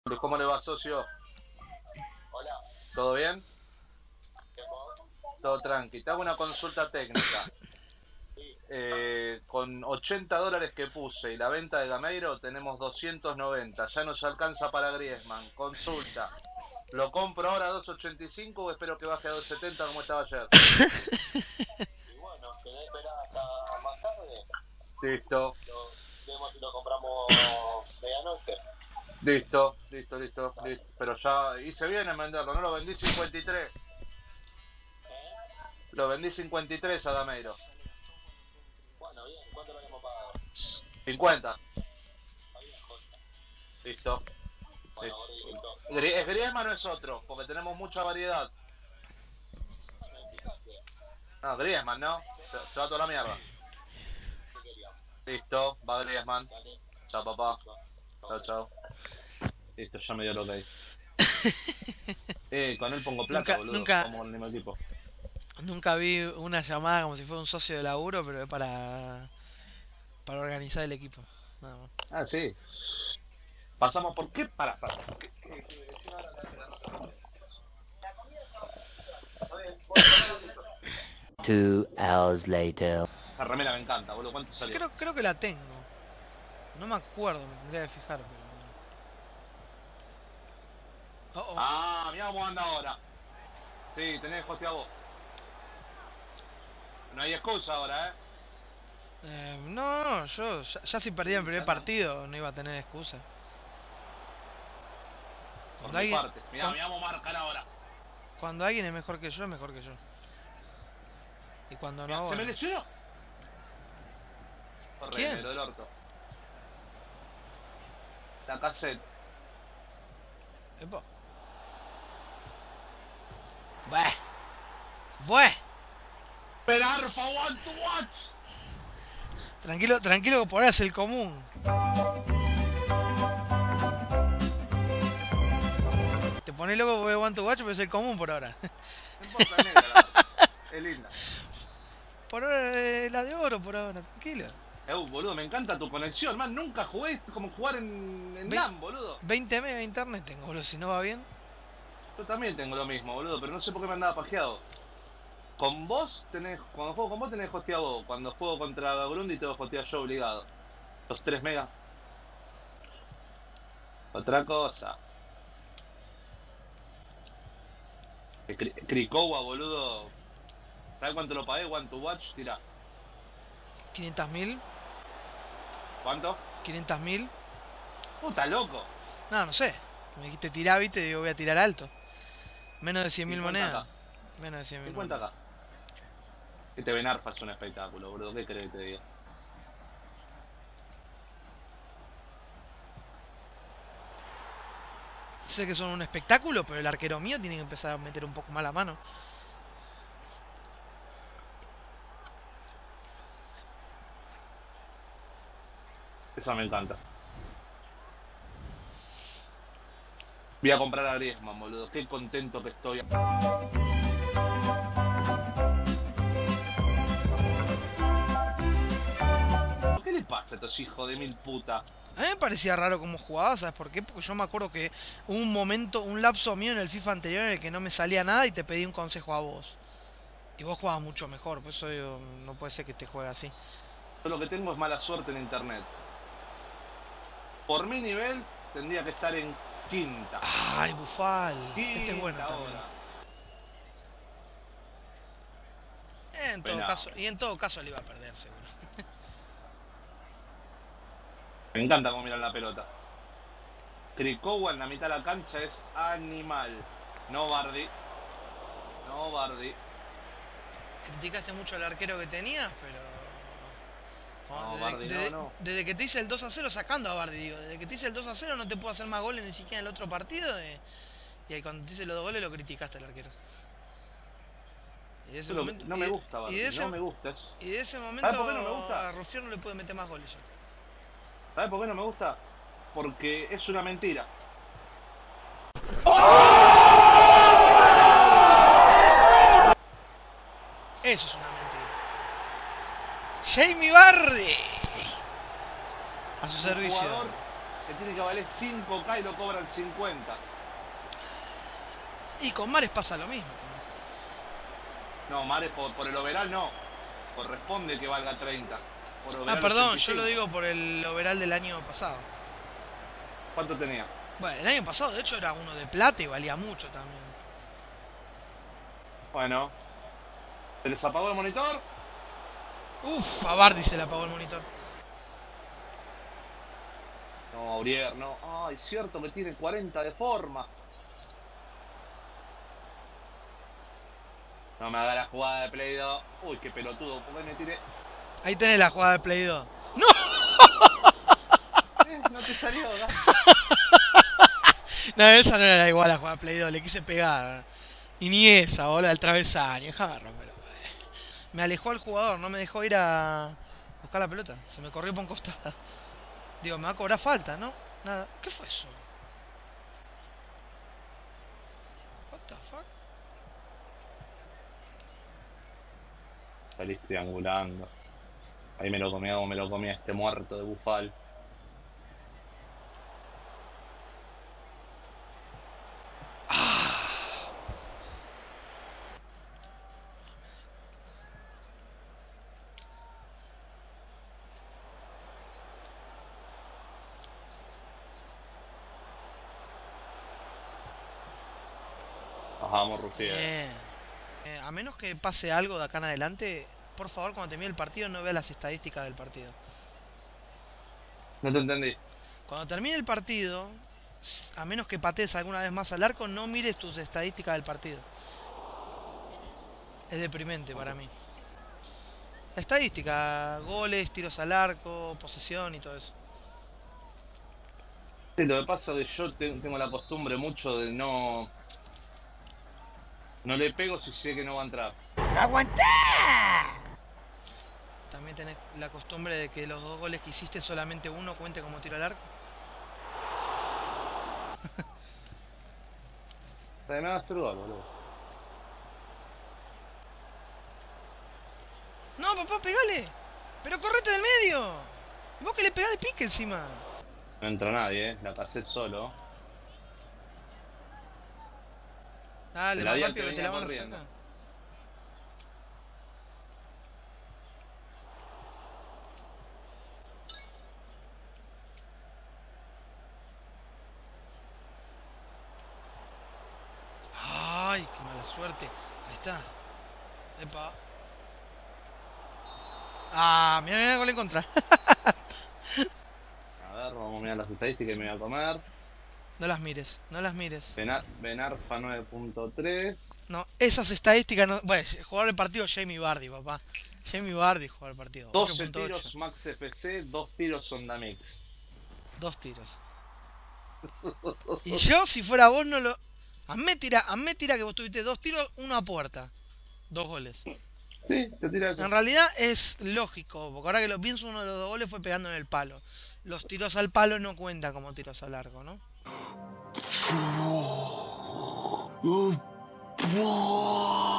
¿Cómo le va, socio? Hola, ¿Todo bien? ¿qué hago? Todo tranqui. Te hago una consulta técnica. Sí, Con $80 que puse y la venta de Gameiro tenemos 290. Ya nos alcanza para Griezmann. Consulta. ¿Lo compro ahora a 2.85 o espero que baje a 2.70 como estaba ayer? y bueno, quedé esperar hasta más tarde. Listo, Vemos si lo compramos medianoche. listo. Pero ya hice bien en venderlo, ¿no? Lo vendí 53. ¿Eh? Lo vendí 53 a Gameiro. Bueno, bien, ¿cuánto lo habíamos pagado? 50. Está bien, José. Listo. Bueno, gordito. ¿Es Griezmann o es otro? Porque tenemos mucha variedad. Bueno, fíjate, No, Griezmann, ¿no? Se va toda la mierda. ¿qué queríamos? Listo, va Griezmann. Dale, Chao, papá. listo. Chao. Listo, ya me dio lo que hay. Con él pongo plata, boludo. Como el mismo equipo. Nunca vi una llamada como si fuera un socio de laburo, pero es para organizar el equipo. Nada más. Ah, sí. Pasamos por qué para. Two hours later. La remera me encanta, boludo. ¿Cuánto Sí, salió? creo que la tengo. No me acuerdo, me tendría que fijar. Pero... Ah, mirá cómo anda ahora. Sí, tenés hostia vos. No hay excusa ahora, No, yo ya si perdía el primer partido no iba a tener excusa. Por Cuando mi alguien, parte. Mirá cómo marcar ahora. cuando alguien es mejor que yo, es mejor que yo. Y cuando Mirá, no, ¿se me bueno. lesionó? Corre, ¿Quién? lo del orto. La cassette. Epa. Bueh. Esperar for one to watch. Tranquilo que por ahora es el común. Te pones loco porque want to watch, pero es el común por ahora. No importa, es negra la verdad. Es linda. Por ahora la de oro, por ahora, tranquilo. Boludo, me encanta tu conexión, man. Nunca jugué como jugar en Ve- LAN, boludo. 20 megas de internet tengo, boludo, si no va bien. Yo también tengo lo mismo, boludo, pero no sé por qué me andaba pajeado. Con vos tenés, cuando juego con vos tenés hostia vos. Cuando juego contra Grundi tengo hostia yo obligado. Los 3 megas. Otra cosa. Krikowa, boludo. ¿Sabes cuánto lo pagué? One to watch, tira. 500.000. ¿Cuánto? 500.000. Puta loco. No sé. Me dijiste tirar, viste, digo voy a tirar alto. Menos de 100.000 monedas. Acá. Menos de 100.000 50 monedas. acá. Este Benarfa es un espectáculo, boludo. ¿Qué crees que te diga? Sé que son un espectáculo, pero el arquero mío tiene que empezar a meter un poco más la mano. Esa me encanta. Voy a comprar a Griezmann, boludo. Qué contento que estoy. ¿Qué le pasa a estos hijos de mil puta? A mí me parecía raro cómo jugaba, ¿sabes por qué? Porque yo me acuerdo que hubo un momento, un lapso mío en el FIFA anterior en el que no me salía nada y te pedí un consejo a vos. Y vos jugabas mucho mejor, por eso yo, no puede ser que te juegue así. Yo lo que tengo es mala suerte en internet. Por mi nivel, tendría que estar en quinta. Ay, Bufal. Quinta Este es bueno también. ahora. En todo Penado. caso, y en todo caso le iba a perder seguro. Me encanta cómo miran la pelota. Krikowa en la mitad de la cancha es animal. No Bardi. No Bardi. Criticaste mucho al arquero que tenías, pero... No, Bardi, no. Desde que te hice el 2-0, sacando a Bardi, digo, desde que te hice el 2-0 no te puedo hacer más goles ni siquiera en el otro partido. Y ahí cuando te hice los 2 goles lo criticaste al arquero. Y de ese Pero momento, no me gusta Bardi, no me gusta. Y de ese momento ¿Sabes por qué no me gusta? a Rufián no le puede meter más goles ya. ¿Sabes por qué no me gusta? Porque es una mentira. Eso es una mentira. Jamie Vardy. A su servicio. Jugador que tiene que valer 5K y lo cobran 50. Y con Mares pasa lo mismo. No, Mares por el overall no. Corresponde que valga 30. Por Ah, overall perdón, 85. yo lo digo por el overall del año pasado. ¿Cuánto tenía? Bueno, el año pasado de hecho era uno de plata y valía mucho también. Bueno. ¿Se les apagó el monitor? Uf, a Bardi se le apagó el monitor. No, Aurier, no. Ay, cierto que tiene 40 de forma. No me haga la jugada de Play 2. Uy, qué pelotudo. ¿Por qué me tiré? Ahí tenés la jugada de Play 2. ¡No! No te salió, ¿no? No, esa no era igual la jugada de Play 2, le quise pegar. Y ni esa, bola, al travesaño, déjame romperlo. Me alejó al jugador, no me dejó ir a buscar la pelota. Se me corrió por un costado. Digo, me va a cobrar falta, ¿no? Nada. ¿Qué fue eso? What the fuck? Salís triangulando. Ahí me lo comía este muerto de Bufal. Vamos, Rufier. Bien. A menos que pase algo de acá en adelante, por favor, cuando termine el partido no veas las estadísticas del partido. No te entendí. Cuando termine el partido, a menos que patees alguna vez más al arco, no mires tus estadísticas del partido. Es deprimente para mí. La estadística, goles, tiros al arco, posesión y todo eso. Sí, lo que pasa es que yo tengo la costumbre mucho de no le pego si sé que no va a entrar. También tenés la costumbre de que los 2 goles que hiciste solamente uno cuente como tiro al arco. De nada hacer gol, boludo. No, papá, pegale. Pero correte del medio. Y vos que le pegás de pique encima. No entra nadie, la casé solo. Dale, La más vi al rápido que que te la venía van a corriendo. sacar. Ay, qué mala suerte. Ahí está. Epa. Ah, mira, mira, gol en contra. A ver, vamos a mirar las estadísticas que me voy a comer. No las mires, no las mires. Benarfa 9.3. No, esas estadísticas no. Bueno, jugar el partido Jamie Vardy, papá. Jamie Vardy jugar el partido. 12 8.8. tiros Max FC, 2 tiros Sonda Mix. 2 tiros. Y yo, si fuera vos, no lo. Hazme tira que vos tuviste 2 tiros, 1 a puerta. 2 goles. Sí, te tira eso. En realidad es lógico, porque ahora que lo pienso, uno de los 2 goles fue pegando en el palo. Los tiros al palo no cuentan como tiros al arco, ¿no? Oh,